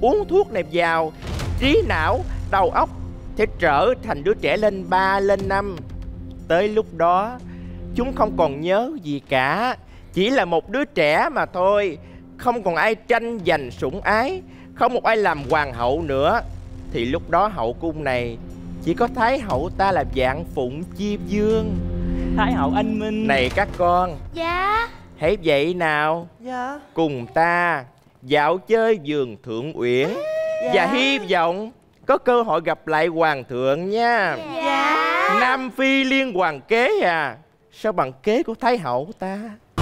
uống thuốc này vào, trí não, đầu óc sẽ trở thành đứa trẻ lên 3 lên 5. Tới lúc đó chúng không còn nhớ gì cả, chỉ là một đứa trẻ mà thôi. Không còn ai tranh giành sủng ái, không một ai làm hoàng hậu nữa. Thì lúc đó hậu cung này chỉ có thái hậu ta là Vạn Phụng Chi Vương. Thái hậu anh minh. Này các con. Dạ. Hãy vậy nào. Dạ. Cùng ta dạo chơi vườn Thượng Uyển. Dạ. Và hy vọng có cơ hội gặp lại hoàng thượng nha. Dạ. Nam Phi liên hoàng kế à, sao bằng kế của thái hậu ta.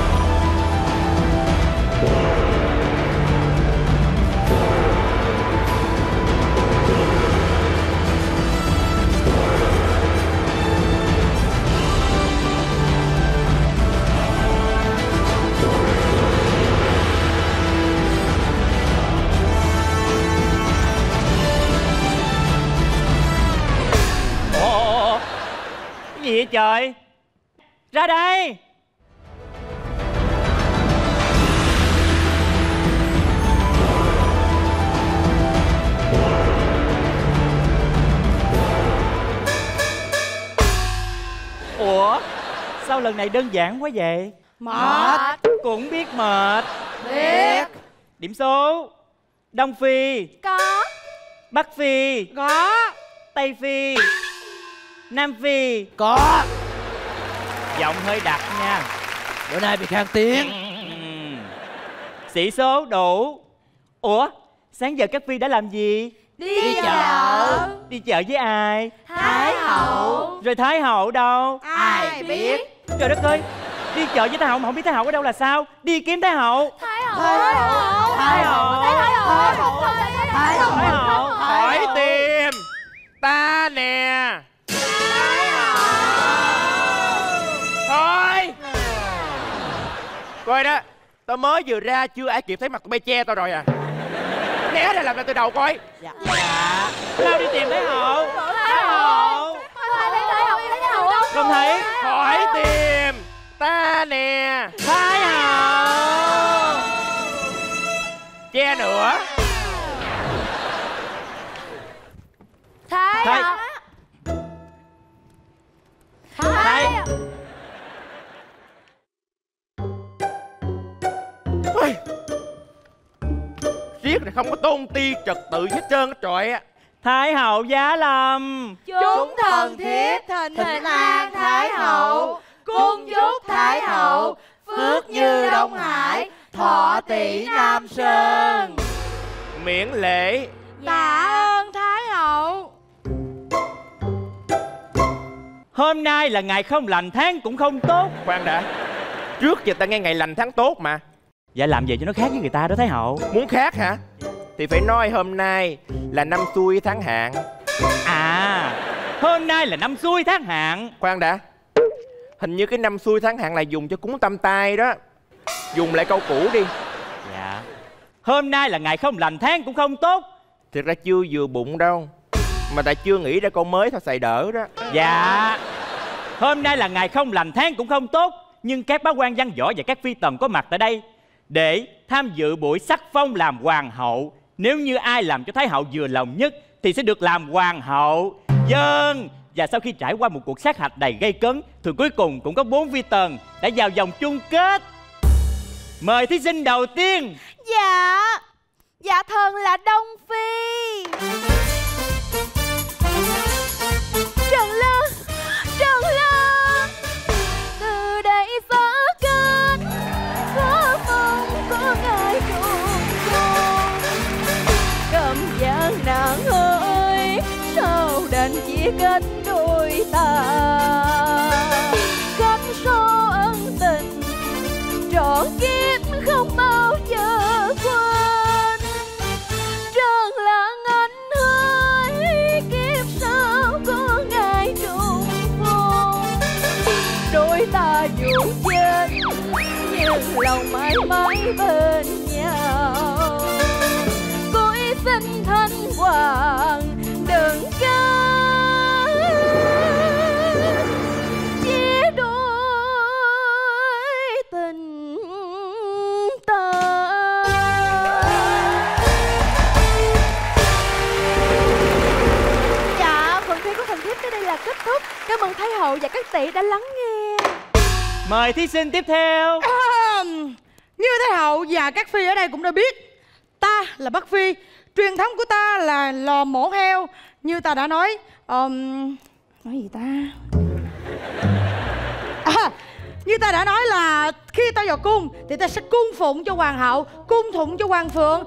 Cái gì vậy trời? Ra đây! Ủa? Sao lần này đơn giản quá vậy? Mệt. Cũng biết mệt. Biết. Điểm số: Đông Phi, Có. Bắc Phi, Có. Tây Phi, Nam Phi. Có. Giọng hơi đặc nha. Bữa nay bị khan tiếng. Sĩ số đủ. Ủa? Sáng giờ các Phi đã làm gì? Đi chợ. Đi chợ với ai? Thái hậu. Rồi Thái hậu đâu? Ai biết. Trời đất ơi! Đi chợ với Thái hậu mà không biết Thái hậu ở đâu là sao? Đi kiếm Thái hậu. Thái hậu. Thái hậu. Thái hậu. Thái hậu. Thái hậu. Hỏi tìm ta nè. Thôi coi đó, tao mới vừa ra chưa ai kịp thấy mặt tụi bay che tao rồi à. Né ra làm lại từ đầu coi. Dạ. Sao đi tìm Thái hậu? Thái hậu. Không thấy. Hỏi tìm ta nè. Thái hậu. Che nữa. Thái hậu. Thái. Ôi, riết này không có tôn ti trật tự hết trơn á trọi á. Thái hậu giá lâm. Chúng thần thiếp thịnh an Thái hậu, cung chúc Thái hậu phước như Đông Hải, thọ tỷ Nam Sơn. Miễn lễ. Tạ ơn Thái hậu. Hôm nay là ngày không lành, tháng cũng không tốt. Khoan đã, trước giờ ta nghe ngày lành tháng tốt mà. Dạ làm gì cho nó khác với người ta đó Thái hậu? Muốn khác hả? Thì phải nói hôm nay là năm xuôi tháng hạn. À, hôm nay là năm xuôi tháng hạn. Khoan đã, hình như cái năm xuôi tháng hạn là dùng cho cúng tam tai đó. Dùng lại câu cũ đi. Dạ. Hôm nay là ngày không lành, tháng cũng không tốt. Thực ra chưa vừa bụng đâu, mà tại chưa nghĩ ra câu mới thôi xài đỡ đó. Dạ. Hôm nay là ngày không lành, tháng cũng không tốt, nhưng các bá quan văn võ và các phi tần có mặt tại đây để tham dự buổi sắc phong làm hoàng hậu. Nếu như ai làm cho Thái hậu vừa lòng nhất thì sẽ được làm hoàng hậu. Vâng. Và sau khi trải qua một cuộc sát hạch đầy gây cấn thì cuối cùng cũng có 4 phi tần đã vào vòng chung kết. Mời thí sinh đầu tiên. Dạ thần là Đông Phi. Trần Lương. Từ đây phá kết, có phong có ngài trùng trùng. Cầm gian nạn ơi, sao đành chia kết đôi ta. Khắc số ân tình trọn kiếp không bao giờ quên. Trần lãng anh ơi, kiếp sau có ngày trùng phùng. Đôi ta dù chết nhưng lòng mãi mãi bên nhau. Cõi xin thanh hoàng đừng ca chia đôi tình ta. hậu và các tỷ đã lắng nghe. Mời thí sinh tiếp theo. Như Thái hậu và các phi ở đây cũng đã biết, ta là Bắc Phi. Truyền thống của ta là lò mổ heo. Như ta đã nói gì ta? Như ta đã nói là khi ta vào cung thì ta sẽ cung phụng cho hoàng hậu, cung phụng cho hoàng phượng.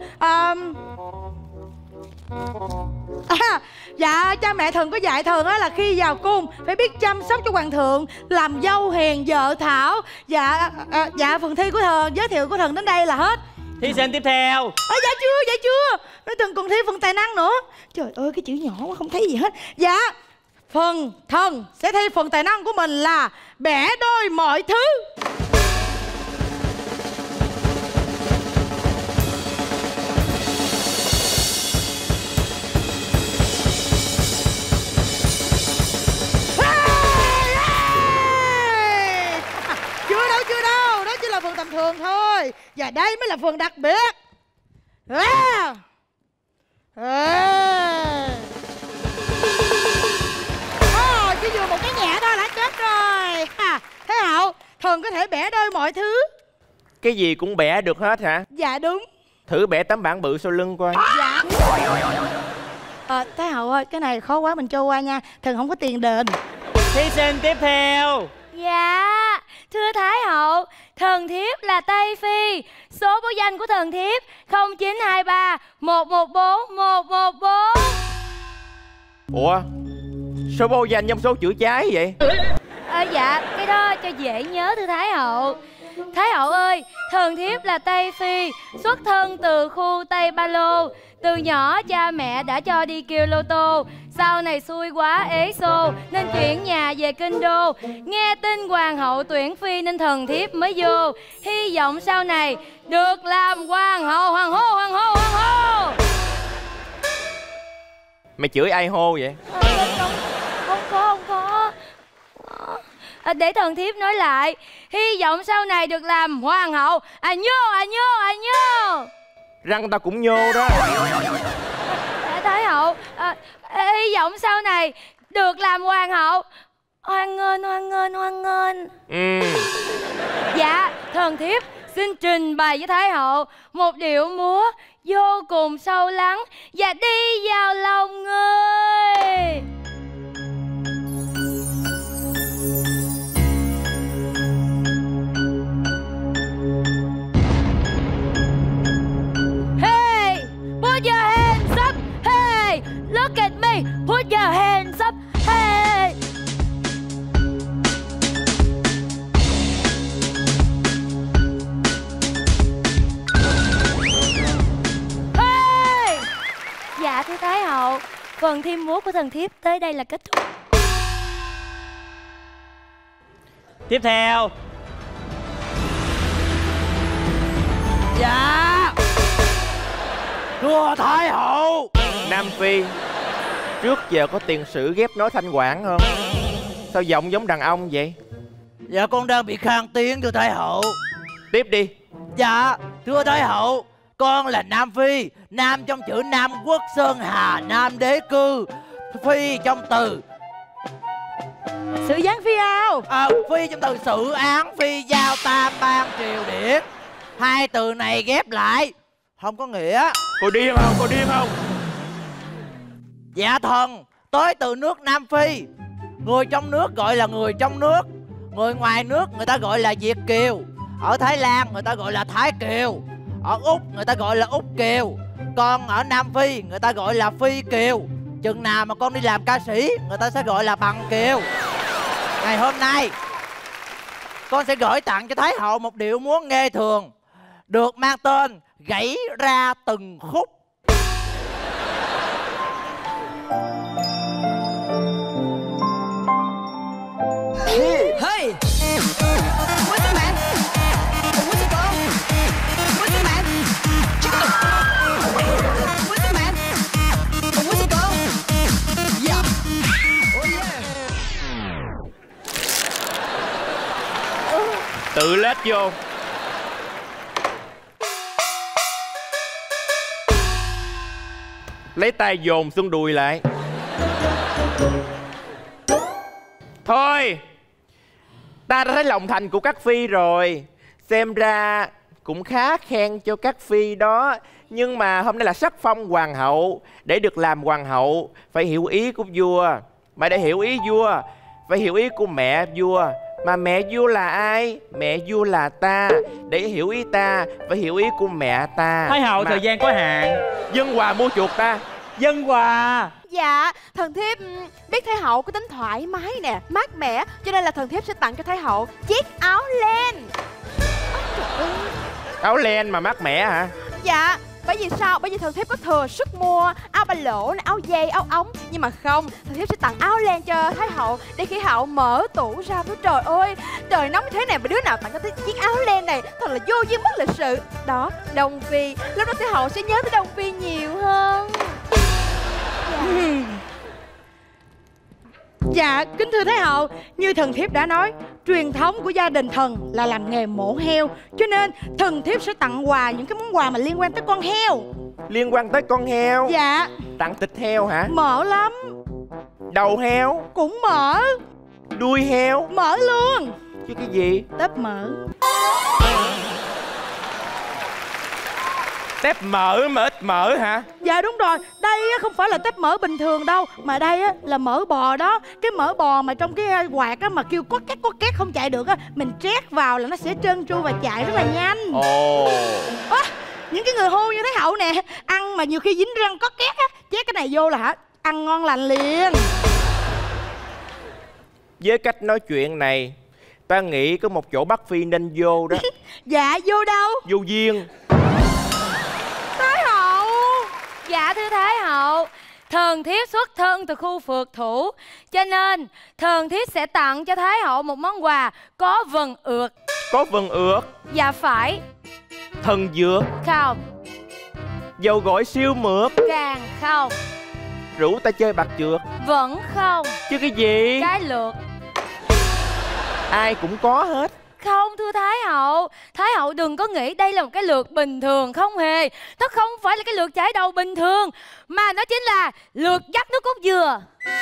Dạ, cha mẹ Thần có dạy Thần là khi vào cung phải biết chăm sóc cho hoàng thượng, làm dâu hiền vợ thảo. Dạ, phần thi của Thần, giới thiệu của Thần đến đây là hết. Thí sinh tiếp theo. Dạ chưa. Nói Thần còn thi phần tài năng nữa. Trời ơi, cái chữ nhỏ quá không thấy gì hết. Dạ, phần Thần sẽ thi phần tài năng của mình là bẻ đôi mọi thứ. Chưa đâu, đó chỉ là phần tầm thường thôi. Và đây mới là phần đặc biệt. Chỉ vừa một cái nhẹ thôi đã chết rồi. Thế hậu, Thần có thể bẻ đôi mọi thứ. Cái gì cũng bẻ được hết hả? Dạ đúng. Thử bẻ tấm bảng bự sau lưng coi. Dạ. Thái hậu ơi, cái này khó quá, mình cho qua nha. Thần không có tiền đền. Thí sinh tiếp theo. Dạ, thưa Thái hậu, thần thiếp là Tây Phi. Số báo danh của thần thiếp 0923 114 114. Ủa? Số báo danh trong số chữ trái vậy? Dạ, cái đó cho dễ nhớ thưa Thái hậu. Thái hậu ơi, thần thiếp là Tây Phi, xuất thân từ khu Tây Ba Lô. Từ nhỏ cha mẹ đã cho đi kêu lô tô. Sau này xui quá ế xô nên chuyển nhà về kinh đô. Nghe tin hoàng hậu tuyển phi nên thần thiếp mới vô. Hy vọng sau này được làm hoàng hậu, hoàng hô, hoàng hô, hoàng hô. Mày chửi ai hô vậy? Không có. Để thần thiếp nói lại. Hy vọng sau này được làm hoàng hậu. Nhô. Răng tao cũng nhô đó. Thái hậu, hy vọng sau này được làm hoàng hậu. Hoan nghênh. Dạ, thần thiếp xin trình bày với Thái hậu một điệu múa vô cùng sâu lắng và đi vào lòng người. Hey, put your hands up. Hey, look at me. Put your hands up. Hey. Hey. Dạ thưa Thái hậu, phần thi múa của thần thiếp tới đây là kết thúc. Tiếp theo. Dạ, thưa Thái hậu. Nam Phi, trước giờ có tiền sử ghép nối thanh quản không? Sao giọng giống đàn ông vậy? Dạ con đang bị khan tiếng thưa Thái hậu. Tiếp đi. Dạ, thưa Thái hậu, con là Nam Phi. Nam trong chữ Nam Quốc Sơn Hà, Nam đế cư. Phi trong từ Sự gián phi ao. Phi trong từ sự án, phi giao, tam ban, triều điển. Hai từ này ghép lại không có nghĩa. Cô điên không? Dạ thần, tới từ nước Nam Phi. Người trong nước gọi là người trong nước, người ngoài nước người ta gọi là Việt kiều. Ở Thái Lan người ta gọi là Thái kiều. Ở Úc người ta gọi là Úc kiều. Còn ở Nam Phi người ta gọi là Phi kiều. Chừng nào mà con đi làm ca sĩ người ta sẽ gọi là bằng kiều. Ngày hôm nay con sẽ gửi tặng cho Thái hậu một điệu múa nghê thường được mang tên Gãy ra từng khúc. Hey! What's it, man? What's it, girl? What's it, man? Check it out! What's it, man? What's it, girl? Yeah! Oh, yeah! Tự lết vô. Lấy tay dồn xương đùi lại. Thôi, ta đã thấy lòng thành của các phi rồi. Xem ra cũng khá khen cho các phi đó. Nhưng mà hôm nay là sắc phong hoàng hậu. Để được làm hoàng hậu phải hiểu ý của vua. Mà để hiểu ý vua phải hiểu ý của mẹ vua. Mà mẹ vua là ai? Mẹ vua là ta. Để hiểu ý ta phải hiểu ý của mẹ ta. Thái hậu, mà thời gian có hạn. dân hòa mua chuộc ta. Dân hòa. Dạ, thần thiếp biết Thái hậu có tính thoải mái nè, mát mẻ, cho nên là thần thiếp sẽ tặng cho Thái hậu chiếc áo len. Áo len mà mát mẻ hả? Dạ, bởi vì sao? Bởi vì thần thiếp có thừa sức mua áo ba lỗ, áo dây, áo ống. Nhưng mà không, thần thiếp sẽ tặng áo len cho Thái hậu. Để khi hậu mở tủ ra, trời ơi, trời nóng như thế này mà đứa nào tặng cho chiếc áo len này thật là vô duyên mất lịch sự. Đó, Đông Phi, lúc đó Thái hậu sẽ nhớ tới Đông Phi nhiều hơn. Dạ, kính thưa Thái hậu, như thần thiếp đã nói, truyền thống của gia đình thần là làm nghề mổ heo, cho nên thần thiếp sẽ tặng quà những cái món quà mà liên quan tới con heo. Liên quan tới con heo? Dạ. Tặng thịt heo hả? Mỡ lắm. Đầu heo? Cũng mỡ. Đuôi heo? Mỡ luôn. Chứ cái gì? Tép mỡ. Tép mỡ mà ít mỡ hả? Dạ đúng rồi, đây không phải là tép mỡ bình thường đâu, mà đây là mỡ bò đó. Cái mỡ bò mà trong cái quạt mà kêu có két không chạy được mình trét vào là nó sẽ trơn tru và chạy rất là nhanh. Ồ. Những cái người hô như Thái hậu nè, ăn mà nhiều khi dính răng có két chét cái này vô là ăn ngon lành liền. Với cách nói chuyện này, ta nghĩ có một chỗ Bắc Phi nên vô đó. Dạ, vô đâu? Vô Viên. Thái hậu. Dạ thưa Thái hậu, thần thiếp xuất thân từ khu phượt thủ, cho nên thần thiếp sẽ tặng cho Thái hậu một món quà có vần ượt. Có vần ượt? Dạ phải. Thần dược? Không. Dầu gội siêu mượt? Càng không. Rủ ta chơi bạc trượt? Vẫn không. Chứ cái gì? Cái lược. Ai cũng có hết. Không thưa Thái hậu, Thái hậu đừng có nghĩ đây là một cái lược bình thường, không hề. Nó không phải là cái lược chải đầu bình thường, mà nó chính là lược dắt nước cốt dừa.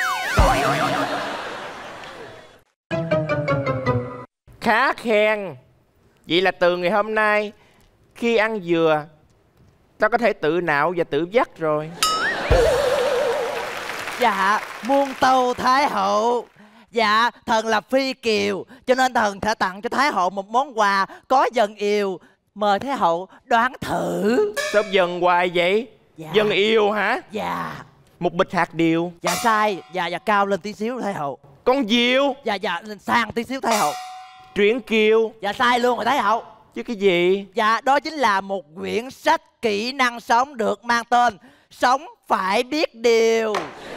Khá khen. Vậy là từ ngày hôm nay, khi ăn dừa, ta có thể tự nạo và tự dắt rồi. Dạ, muôn tâu Thái hậu. Dạ, thần là phi kiều, cho nên thần sẽ tặng cho Thái hậu một món quà có dần yêu. Mời Thái hậu đoán thử. Sao dần hoài vậy? Dạ. Dần yêu hả? Dạ. Một bịch hạt điều. Dạ sai. Dạ cao lên tí xíu Thái hậu. Con diều. Dạ lên sang tí xíu Thái hậu. Truyện kiều. Dạ sai luôn rồi Thái hậu. Chứ cái gì? Dạ đó chính là một quyển sách kỹ năng sống được mang tên Sống phải biết điều.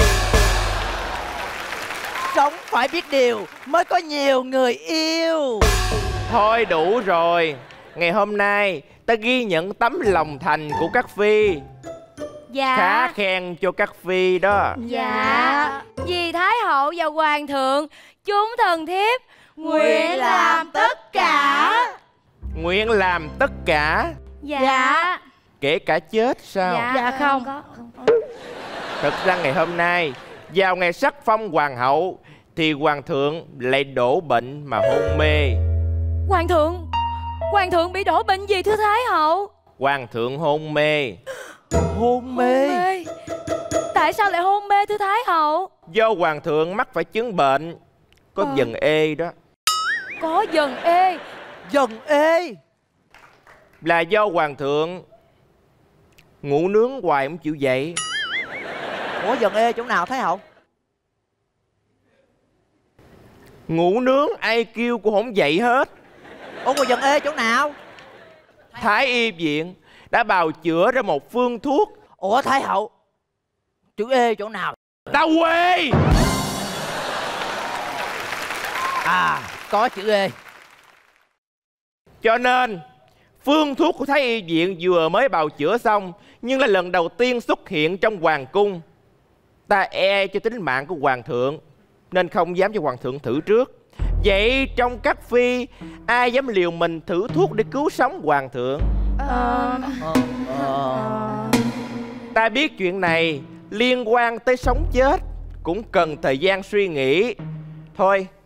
Sống phải biết điều mới có nhiều người yêu. Thôi đủ rồi. Ngày hôm nay ta ghi nhận tấm lòng thành của các phi. Dạ. Khá khen cho các phi đó. Dạ. Vì Thái hậu và hoàng thượng, chúng thần thiếp nguyện làm tất cả. Nguyện làm tất cả? Dạ. Kể cả chết sao? Dạ không. Thật ra ngày hôm nay, vào ngày sắc phong hoàng hậu, thì hoàng thượng lại đổ bệnh mà hôn mê. Hoàng thượng bị đổ bệnh gì thưa Thái hậu? Hoàng thượng hôn mê. Hôn mê? Tại sao lại hôn mê thưa Thái hậu? Do hoàng thượng mắc phải chứng bệnh có dần ê đó. Có dần ê? Dần ê là do hoàng thượng ngủ nướng hoài không chịu dậy. Ủa dần ê chỗ nào Thái hậu? Ngủ nướng ai kêu cũng không dậy hết. Ủa còn dần ê chỗ nào? Thái y viện đã bào chữa ra một phương thuốc. Ủa Thái hậu, chữ ê chỗ nào? Tao quê. À có chữ ê. Cho nên phương thuốc của Thái y viện vừa mới bào chữa xong, nhưng là lần đầu tiên xuất hiện trong hoàng cung. Ta e cho tính mạng của hoàng thượng nên không dám cho hoàng thượng thử trước. Vậy trong các phi ai dám liều mình thử thuốc để cứu sống hoàng thượng? Ta biết chuyện này liên quan tới sống chết, cũng cần thời gian suy nghĩ. Thôi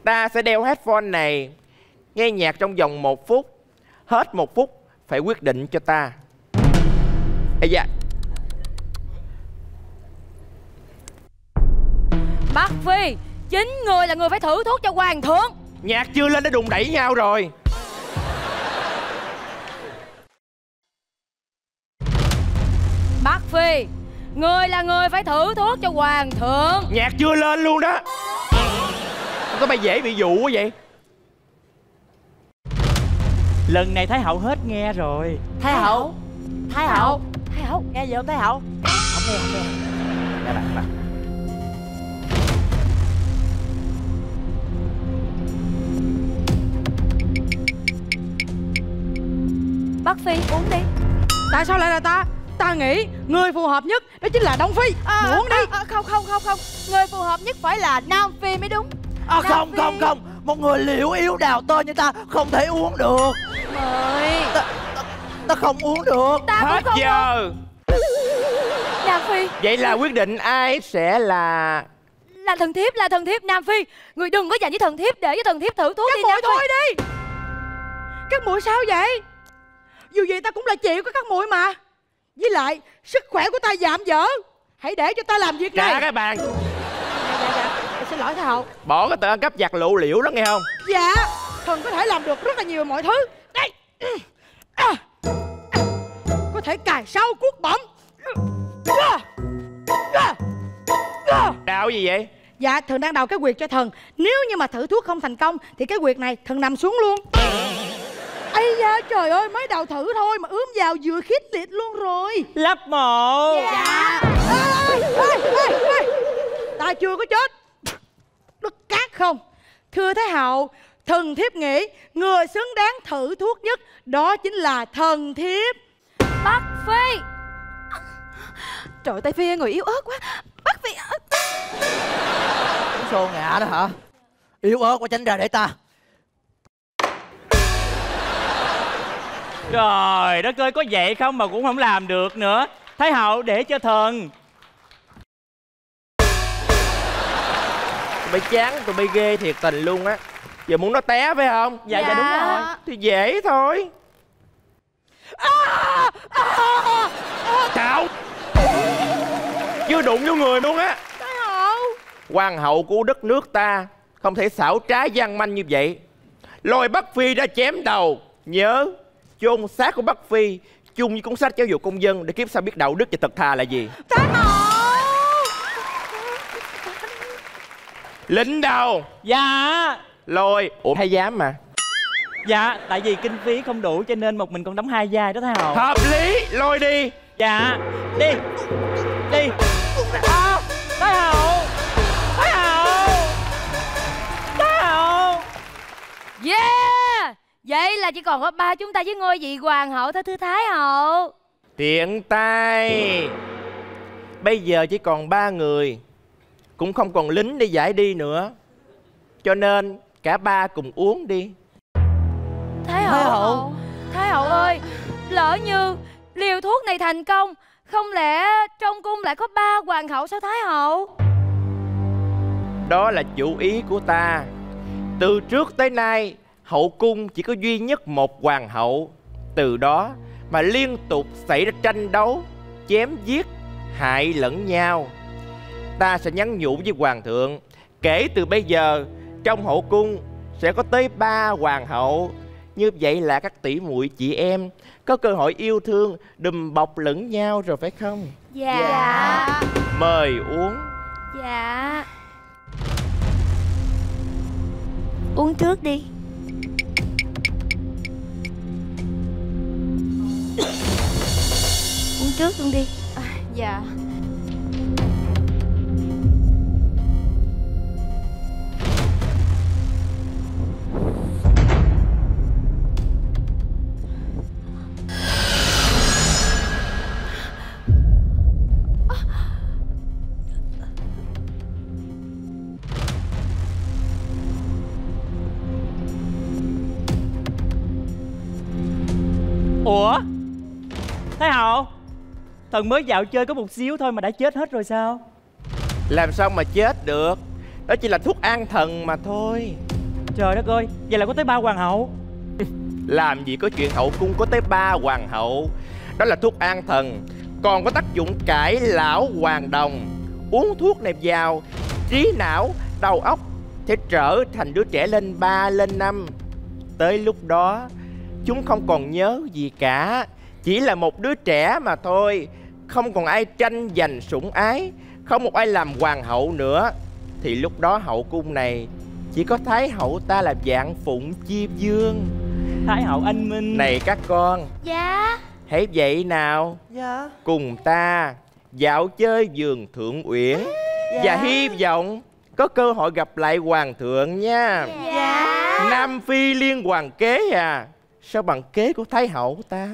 Ta sẽ đeo headphone này, nghe nhạc trong vòng 1 phút. Hết 1 phút phải quyết định cho ta. Ây da. Bắc Phi, chính người là người phải thử thuốc cho hoàng thượng. Nhạc chưa lên đã đùng đẩy nhau rồi. Bắc Phi, người là người phải thử thuốc cho hoàng thượng. Nhạc chưa lên luôn đó. Không có bài dễ bị dụ quá vậy. Lần này Thái hậu hết nghe rồi. Thái hậu. Thái hậu. Thái hậu. Nghe gì không Thái hậu? Không nghe, không nghe. Nè bạn. Bắc Phi uống đi. Tại sao lại là ta? Ta nghĩ người phù hợp nhất đó chính là Đông Phi. Uống đi. Không. Người phù hợp nhất phải là Nam Phi mới đúng. Không. Một người liễu yếu đào tơ như ta không thể uống được. Mời. Ta không uống được. Ta Hết cũng không giờ. Nam Phi. Vậy là quyết định ai sẽ là Thần thiếp, là thần thiếp. Nam Phi, người đừng có dành với thần thiếp, để cho thần thiếp thử thuốc Các đi. muội Nam thôi Phi. đi. Các muội sao vậy? Dù gì ta cũng là chị của các muội mà. Với lại sức khỏe của ta giảm dở. Hãy để cho ta làm việc này. trả cái bàn. Dạ. Xin lỗi Thái hậu. Bỏ cái tờ ăn cắp giặt lụ liễu đó nghe không? Dạ. Thần có thể làm được rất là nhiều mọi thứ. Đây. Có thể cài sâu cuốc bẩm. Đau gì vậy? Dạ, thần đang đào cái quyệt cho thần. Nếu như mà thử thuốc không thành công thì cái quyệt này thần nằm xuống luôn. Ây da, trời ơi, mới đào thử thôi mà ướm vào vừa khít liệt luôn rồi. Lắp mộ. Dạ. Ê, ta chưa có chết. Đất cát không? Thưa Thái hậu, thần thiếp nghĩ người xứng đáng thử thuốc nhất đó chính là thần thiếp. Bắc Phi. Trời ơi, Tây Phi người yếu ớt quá. Bắc Phi. Xô ngã đó hả? Yếu ớt quá, tránh ra để ta. Trời đất ơi, có vậy không mà cũng không làm được nữa. Thái hậu để cho thần. Tụi bay chán, tụi bay ghê thiệt tình luôn á. Giờ muốn nó té phải không? Dạ đúng rồi. Thì dễ thôi. Cạo. Chưa đụng vô người luôn á. Thái hậu. Hoàng hậu của đất nước ta không thể xảo trá gian manh như vậy. Lôi Bắc Phi ra chém đầu. Nhớ chôn xác của Bắc Phi chung với cuốn sách giáo dục công dân để kiếp sau biết đạo đức và thật thà là gì. Thái hậu. Lính đâu? Dạ. Lôi. Ủa hay dám mà. Dạ, tại vì kinh phí không đủ cho nên một mình con đóng 2 vai đó Thái hậu. Hợp lý. Lôi đi. Dạ. Đi. Đi. À, Thái hậu. Thái hậu. Thái hậu. Yeah. Vậy là chỉ còn có 3 chúng ta với ngôi vị hoàng hậu thôi thưa Thái hậu. Tiện tay. Bây giờ chỉ còn 3 người. Cũng không còn lính để giải đi nữa. Cho nên cả 3 cùng uống đi. Thái hậu. Thái hậu ơi, lỡ như liều thuốc này thành công, không lẽ trong cung lại có 3 hoàng hậu sao Thái hậu? Đó là chủ ý của ta. Từ trước tới nay hậu cung chỉ có duy nhất một hoàng hậu. Từ đó mà liên tục xảy ra tranh đấu, chém giết, hại lẫn nhau. Ta sẽ nhắn nhủ với hoàng thượng, kể từ bây giờ trong hậu cung sẽ có tới 3 hoàng hậu. Như vậy là các tỷ muội chị em có cơ hội yêu thương, đùm bọc lẫn nhau rồi phải không? Dạ. Mời uống. Dạ. Uống trước đi. Uống trước luôn đi. Dạ. Ủa? Thái hậu, thần mới dạo chơi có một xíu thôi mà đã chết hết rồi sao? Làm sao mà chết được? Đó chỉ là thuốc an thần mà thôi. Trời đất ơi, vậy là có tới 3 hoàng hậu. Làm gì có chuyện hậu cung có tới 3 hoàng hậu. Đó là thuốc an thần, còn có tác dụng cải lão hoàng đồng. Uống thuốc này vào, trí não, đầu óc sẽ trở thành đứa trẻ lên 3 lên 5. Tới lúc đó chúng không còn nhớ gì cả, chỉ là một đứa trẻ mà thôi. Không còn ai tranh giành sủng ái, không một ai làm hoàng hậu nữa. Thì lúc đó hậu cung này chỉ có Thái hậu ta là Vạn Phụng Chi Vương. Thái hậu anh minh. Này các con, Dạ. hãy vậy nào. Dạ. Cùng ta dạo chơi vườn Thượng Uyển. Và hy vọng có cơ hội gặp lại hoàng thượng nha. Dạ. Nam Phi liên hoàng kế à, sao bằng kế của Thái hậu ta.